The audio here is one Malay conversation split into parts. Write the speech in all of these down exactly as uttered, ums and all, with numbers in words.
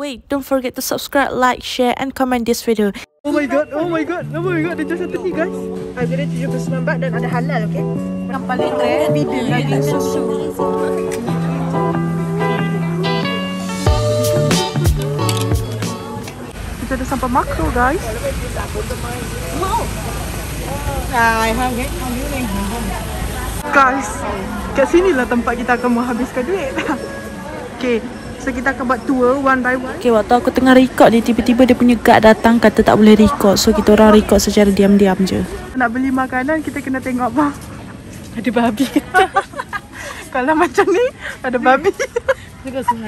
wait, don't forget to subscribe, like, share and comment this video. Oh my god, oh my god, oh my god, dia jual satu ni guys. Harga dia tujuh puluh sembilan baht dan ada halal, okay? Yang paling rare, video daging susu. Kita dah sampai makro guys. Wow. Hai, hai, guys, kat sini lah tempat kita akan menghabiskan duit. Okay, so kita akan buat tour one by one. Okay, waktu aku tengah record ni, tiba-tiba dia punya guard datang kata tak boleh record. So kita orang record secara diam-diam je. Nak beli makanan, kita kena tengok bang. Ada babi. Kalau macam ni, ada babi. Tengok sihat.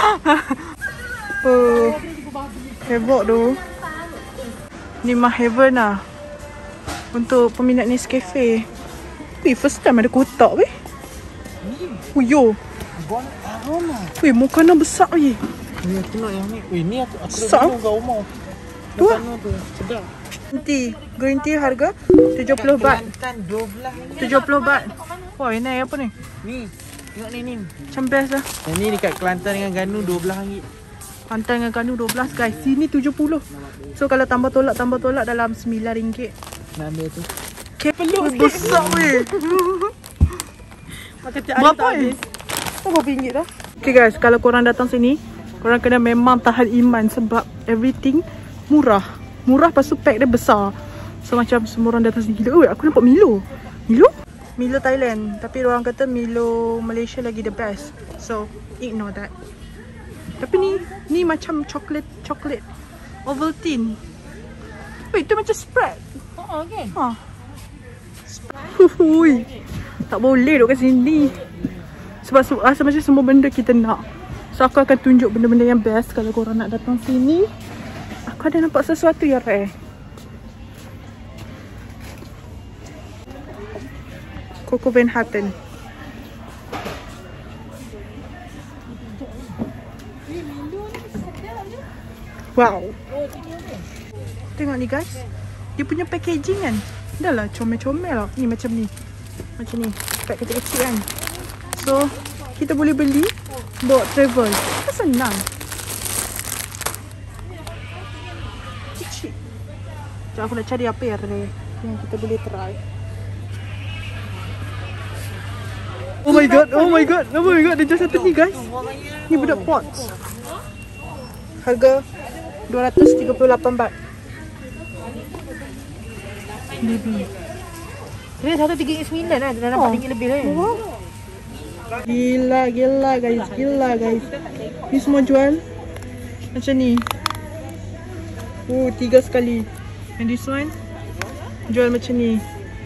Oh, heboh tu. Ni mah heaven lah. Untuk peminat Nescafe. Weh, first time ada kotak weh. Oh yo. Weh, makanan besar weh. Ni aku nak yang ni. Weh, ni aku aku besar. dah minum kat rumah. Tu lah. Tu sedap. Green tea. Green tea harga tujuh puluh baht. Kelantan dua belas ni. tujuh puluh baht. Wah, ini apa ni? Ni. Tengok ni ni. Macam best lah. Yang ni dekat Kelantan dengan Ganu dua belas ringgit. Kelantan dengan Ganu dua belas guys. Sini tujuh puluh. So kalau tambah tolak tambah tolak dalam sembilan ringgit. Nak ambil tu. Okay, peluk besar weh. Berapa ni? Berapa ringgit dah? Okay guys, kalau korang datang sini, korang kena memang tahan iman sebab everything murah. Murah lepas tu pack dia besar. So macam semua orang datang sini gila. Oh, aku nampak Milo. Milo? Milo Thailand. Tapi orang kata Milo Malaysia lagi the best. So ignore that. Tapi ni, ni macam coklat, coklat Ovaltine. Wait, itu macam spread. Oh, okay. Ha. Hui. Tak boleh duduk kat sini. Sebab rasa macam semua benda kita nak. So aku akan tunjuk benda-benda yang best kalau korang nak datang sini. Aku ada nampak sesuatu yang rare. Coco Van Hatten. Wow. Tengok ni guys. Dia punya packaging kan. Dah lah comel-comel lah. Ni macam ni. Macam ni. Pack kecil-kecil kan. So kita boleh beli bawa travel. Kan senang. Kecil. Sekejap aku nak cari apa yang rare yang kita boleh try. Oh my god, oh my god, oh my god. Dia jual satu ni guys. Ni budak pots. Harga dua ratus tiga puluh lapan baht. Baby. Ini satu tiga ringgit sembilan lah. Dah nampak ringgit lebih lah. Oh. Gila, gila guys. Gila guys. Ni semua jual macam ni. Oh, tiga sekali. And this one jual macam ni.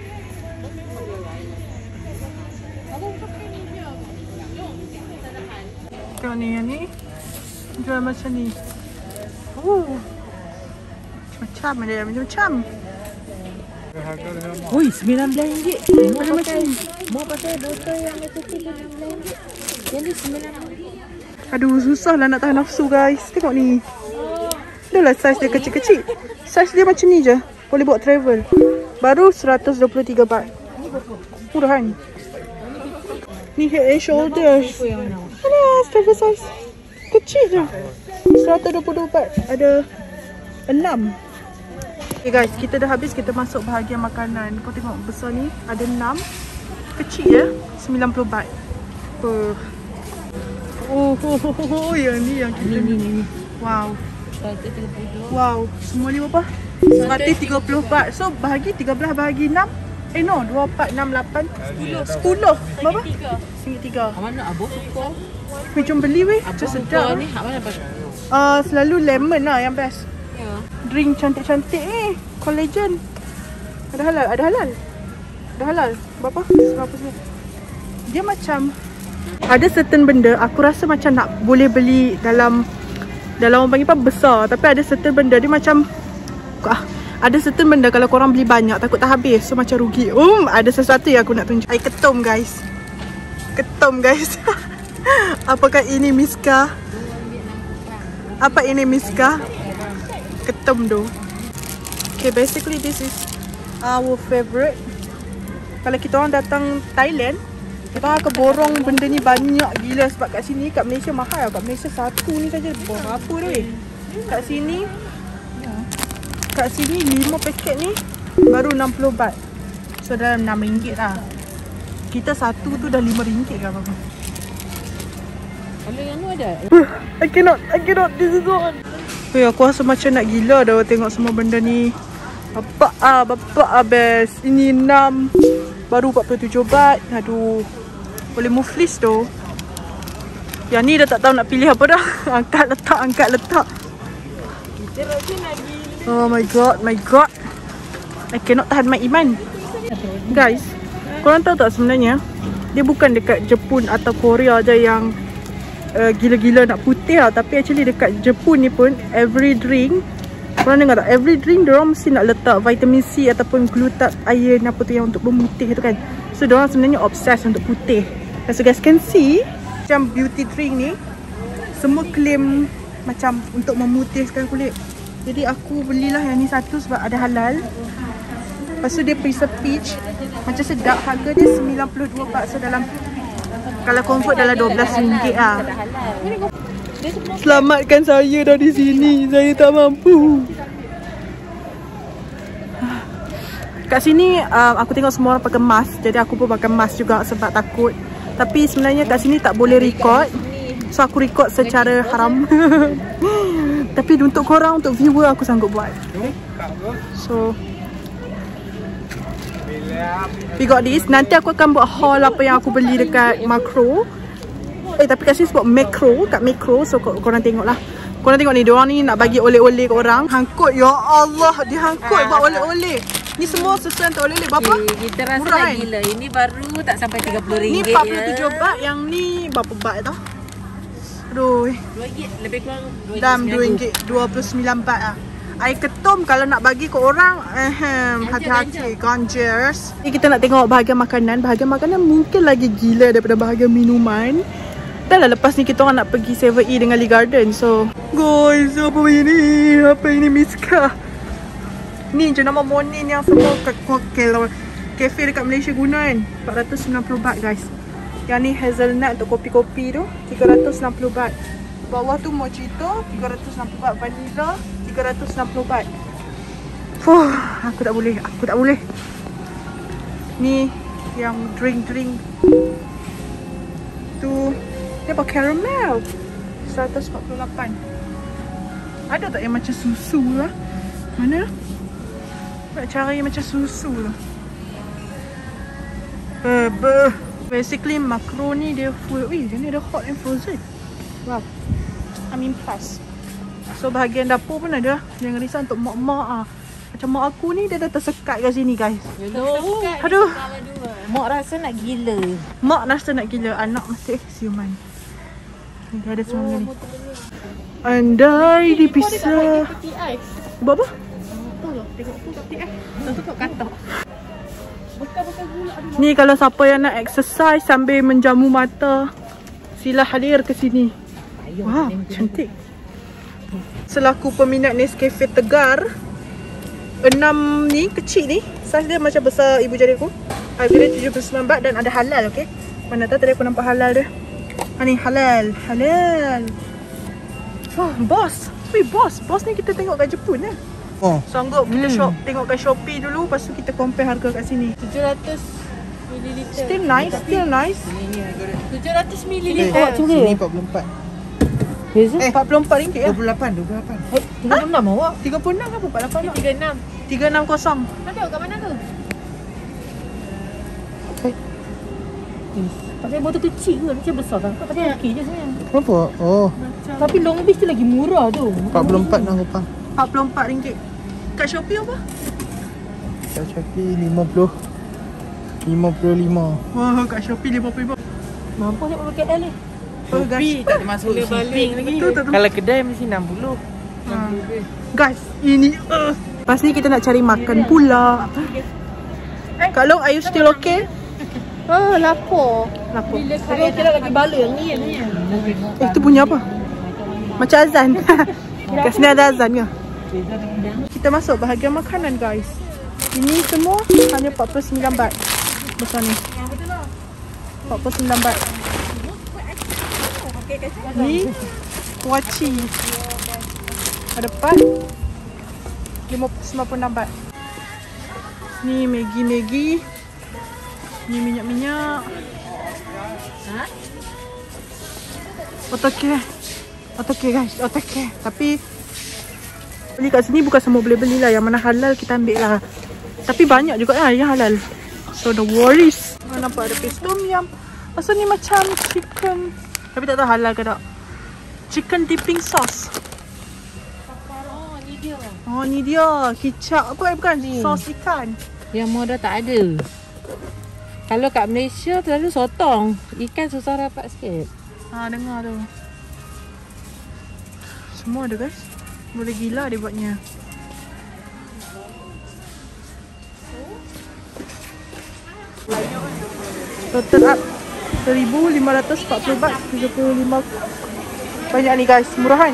Tengok ni, yang ni jual macam ni. Oh, macam ada macam-macam. Ui, sembilan belas ringgit. Ada macam ni. Mau pakai botol yang itu sembilan belas ringgit. Yang ni sembilan ringgit. Aduh, susah lah nak tahan nafsu guys. Tengok ni. Dah lah saiz dia kecil-kecil. Saiz dia macam ni je. Boleh buat travel. Baru seratus dua puluh tiga baht. Murah kan? Ni head and shoulders. Alah, travel size. Kecil je. seratus dua puluh baht. Ada enam. Okay guys, kita dah habis. Kita masuk bahagian makanan. Kau tengok besar ni. Ada enam. Kecil je. sembilan puluh baht. Oh. Oh, oh, oh, oh, oh. Yang ni yang kita ni. ni. Wow. Wow. Semua ni berapa? seratus tiga puluh baht. So bahagi tiga belas bahagi enam. Eh no, dua, empat, enam, lapan, sepuluh. sepuluh. Berapa? Ringgit tiga. Mana abang suka? Weh, jom beli weh. Macam sedap. Ni hak mana pasal? Uh, selalu lemon lah yang best. Ya. Drink cantik-cantik ni. Collagen. Ada halal? Ada halal? Ada halal? Berapa? Berapa sini? Dia macam ada certain benda aku rasa macam nak boleh beli dalam dalam orang panggil apa besar, tapi ada certain benda dia macam ah, ada certain benda kalau korang beli banyak takut tak habis, so macam rugi. Um, ada sesuatu yang aku nak tunjuk. Air ketum guys. Ketum guys. Apakah ini Miska? Apa ini Miska? Ketum tu. Okay, basically this is our favorite. Kalau kita orang datang Thailand, Kita akan borong benda ni banyak gila sebab kat sini, kat Malaysia mahal. Kat Malaysia satu ni saja berapa dah. Kat sini Kat sini lima paket ni baru enam puluh baht. So dalam enam ringgit lah. Kita satu tu dah lima ringgit ke apa-apa. Kalau yang tu ada. I cannot, I cannot, this is on. Weh, aku rasa macam nak gila dah tengok semua benda ni. Bapak ah, bapak ah best. Ini enam baru empat puluh tujuh baht. Aduh. Boleh muflis tu. Yang ni dah tak tahu nak pilih apa dah. Angkat letak, angkat letak. Kita rasa nak gila. Oh my god, my god. I cannot tahan my iman. Guys, korang tahu tak sebenarnya dia bukan dekat Jepun atau Korea je yang uh, gila-gila nak putih lah. Tapi actually dekat Jepun ni pun every drink, korang dengar tak? Every drink diorang mesti nak letak vitamin C ataupun glutat iron apa tu yang untuk memutih tu kan. So diorang sebenarnya obsessed untuk putih. As you guys can see, macam beauty drink ni semua claim macam untuk memutihkan kulit. Jadi aku belilah yang ni satu sebab ada halal. Lepas tu dia preserve peach. Macam sedap. Harga dia sembilan puluh dua baht. So dalam, kalau comfort dalam dua belas ringgit lah. Selamatkan saya dari sini. Saya tak mampu. Kat sini um, aku tengok semua orang pakai mask. Jadi aku pun pakai mask juga sebab takut. Tapi sebenarnya kat sini tak boleh record. So aku record secara haram. Tapi untuk korang, untuk viewer aku sanggup buat. So we got this. Nanti aku akan buat haul apa yang aku beli dekat Makro. Eh tapi kat sini sebut Makro, kat Makro. So kor korang tengok lah. Korang tengok ni, diorang ni nak bagi oleh-oleh ke orang. Hangkut, ya Allah, dia hangkut buat oleh-oleh. Ni semua sesuai untuk oleh-oleh. Berapa? Eh, kita rasa nak gila. Ini baru tak sampai tiga puluh ringgit. Ni empat puluh tujuh baht. Yang ni berapa baht tau? Aduh. dua ringgit lebih kurang Dalam dua ringgit dua puluh sembilan baht lah. Air ketum kalau nak bagi ke orang, ehem, hati-hati, ganjers. Ni kita nak tengok bahagian makanan. Bahagian makanan mungkin lagi gila daripada bahagian minuman. Dah lah, lepas ni kita orang nak pergi seven E dengan Lee Garden. So guys, apa ini? Apa ini Miska? Ni jenama Monin yang semua kafe dekat Malaysia guna kan. empat ratus sembilan puluh baht guys. Yang ni hazelnut untuk kopi-kopi tu tiga ratus enam puluh baht. Bawah tu mojito tiga ratus enam puluh baht. Vanilla tiga ratus enam puluh baht. Fuh, aku tak boleh, aku tak boleh. Ni yang drink-drink tu dia apa caramel seratus empat puluh lapan. Ada tak yang macam susu lah? Mana? Buat cara yang macam susu lah. Uh, uh. Basically Makro ni dia full. Wih, dia ni ada hot and frozen. Wow, I'm impressed. So bahagian dapur pun ada. Jangan risau untuk mak-mak ah. Macam mak aku ni dia dah tersekat kat sini guys. Hello. Aduh. Mak rasa nak gila. Mak rasa nak gila. Anak mesti siuman. Dia ada semua ni. Andai dipisah. Buat apa? Tengok aku peti ais. Tutup katak. Ni kalau siapa yang nak exercise sambil menjamu mata, sila hadir ke sini. Wow, cantik. Selaku peminat Nescafe Tegar, enam ni kecil ni, saiz dia macam besar ibu jari aku. Harga dia tujuh puluh sembilan baht dan ada halal, okey. Mana tahu tadi aku nampak halal dia. Ha ni halal, halal. Wah, bos. Weh, bos. Bos ni kita tengok kat Jepun eh. Oh. Sanggup kita Hmm. shop, tengok kat Shopee dulu, lepas tu kita compare harga kat sini. tujuh ratus mililiter. Still nice, still nice. tujuh ratus Eh, mililiter. sini empat puluh empat. Eh, empat puluh empat ringgit dua lah. puluh lapan, dua puluh lapan. Eh, tiga puluh enam awak. tiga puluh enam ke empat puluh lapan nak? tiga puluh enam. tiga enam kosong. Ada kat mana tu? Okay. Pakai botol kecil ke? Macam besar kan? Kau pakai okey je sebenarnya. Berapa? Oh, Tapi long beach tu lagi murah tu. empat puluh empat dah kupang. empat puluh empat ringgit. Kat Shopee apa? Kat Shopee lima puluh. lima puluh lima. Wah, kat Shopee lima puluh lima. Mampu nak pakai L ni. Oh, guys. tak termasuk shipping lagi. Betul, betul. Kalau kedai mesti enam puluh. Ha. Guys, ini uh. Lepas ni kita nak cari makan pula. Eh, Kak Long, are you still okay? Oh, lapar. Lapar. Tapi okey lah lagi bala yang ni ni. Eh, itu punya apa? Macam azan. Kat sini ada azan ke? Kita masuk bahagian makanan guys. Ini semua hanya empat puluh sembilan baht. Besar ni. empat puluh sembilan baht. Ni kuaci. Ada empat. lima puluh sembilan puluh enam baht. Ni Maggi-Maggi. Ni minyak-minyak. Ha? Otoke. Otoke guys, otoke. Tapi beli kat sini bukan semua boleh beli lah. Yang mana halal kita ambil lah. Tapi banyak juga lah yang halal. So no worries. Nampak ada paste tom yum. Asal ni macam chicken. Tapi tak tahu halal ke tak. Chicken dipping sauce. Oh, ni dia. Oh ni dia. Kicap apa bukan? Ni. Sos ikan. Yang muda tak ada. Kalau kat Malaysia tu ada sotong. Ikan susah dapat sikit. Ha, dengar tu. Semua ada guys. Boleh gila dia buatnya. Total up seribu lima ratus empat puluh baht, tujuh puluh lima. Banyak ni guys, murahan.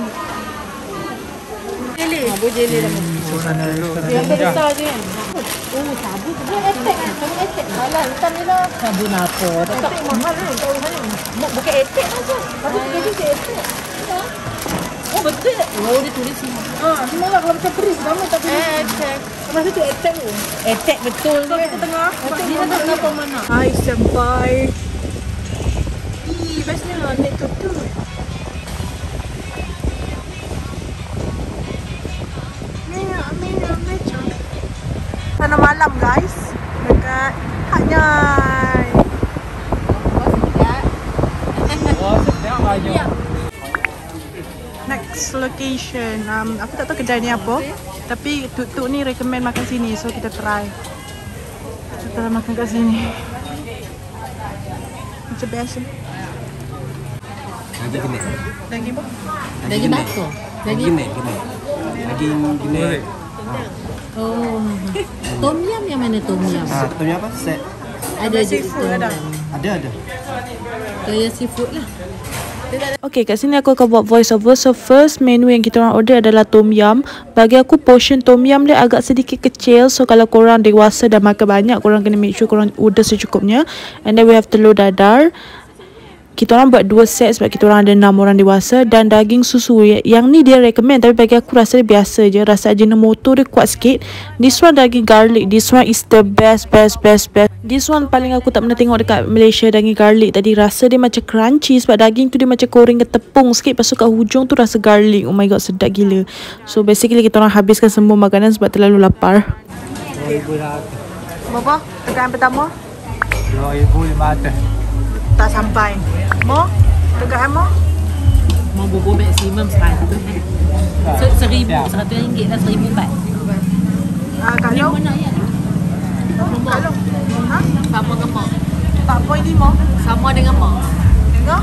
Jeli. Ha, boleh jeli dah. Sana Yang besar je kan. Oh, sabun tu dia attack kan. Sabun attack. Halal hitam je lah. Sabun apa? Tak mahal kan. Tahu mana. Bukan attack saja. Tapi dia dia attack. Oh betul. Oh dia tulis semua. Ha, semua lah kalau macam keris sama tak tulis. Attack. Masa tu attack tu. Attack betul So kan. kita tengah. Dia tak kenapa mana. Hai senpai. Ih, bestnya naik tutup. Sana malam guys. Dekat Hanyai. Oh, sedap banyak. Next location. Um, aku tak tahu kedai ni apa. Tapi Tuk-Tuk ni recommend makan sini. So kita try. Kita makan kat sini. Macam biasa. Lagi gini. Lagi apa? Daging bakar. Lagi gini, gini. Lagi gini. Oh. Tom yum yang mana tom yum? Ah, tu apa? Set. Ada je seafood tom ada. yum. Ada ada. Gaya seafood lah. Okay, kat sini aku akan buat voice over. So first menu yang kita orang order adalah tom yum. Bagi aku portion tom yum dia agak sedikit kecil. So kalau korang dewasa dah makan banyak, korang kena make sure korang order secukupnya. And then we have telur dadar. Kita orang buat dua set sebab kita orang ada enam orang dewasa. Dan daging susu. Yang ni dia recommend, tapi bagi aku rasa dia biasa je. Rasa Ajinomoto dia kuat sikit. This one daging garlic. This one is the best, best, best, best. This one paling aku tak pernah tengok dekat Malaysia, daging garlic tadi. Rasa dia macam crunchy sebab daging tu dia macam goreng ke tepung sikit. Lepas tu kat hujung tu rasa garlic. Oh my god, sedap gila. So basically kita orang habiskan semua makanan sebab terlalu lapar. dua ribu lima ratus. Berapa? Tekan pertama? dua ribu lima ratus. Tak sampai. Mo? Dekat Mo? Mau bubur maksimum seratus eh. So, seribu, seratus ringgit lah, seribu baht. Ah, kalau? Mana ya? Kalau? Ha? Sama dengan mak. empat perpuluhan lima. Sama dengan mak. Tengok.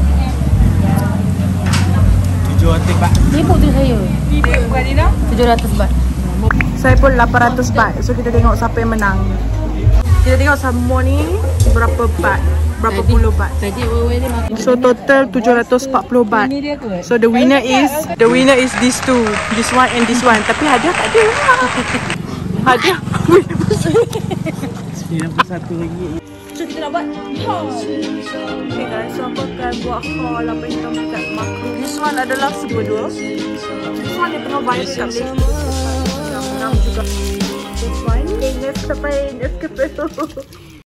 tujuh ratus baht. Ibu tu saya. Ibu bukan Dina? tujuh ratus baht. Saya pun lapan ratus baht. So kita tengok siapa yang menang. Kita tengok semua ni berapa baht. Berapa Tadi- puluh baht. Tadi awal dia makan. So total tujuh ratus empat puluh baht. Ini dia kot. So the winner is the winner is these two. This one and this one. Tapi hadiah tak ada. Hadiah. sembilan puluh satu ringgit. So kita nak buat haul. Okay guys, so aku akan buat haul apa yang kita dekat makro. This one adalah super dua. This one yang tengah viral kat Malaysia. Yang enam juga. This one. Nescafe, Nescafe.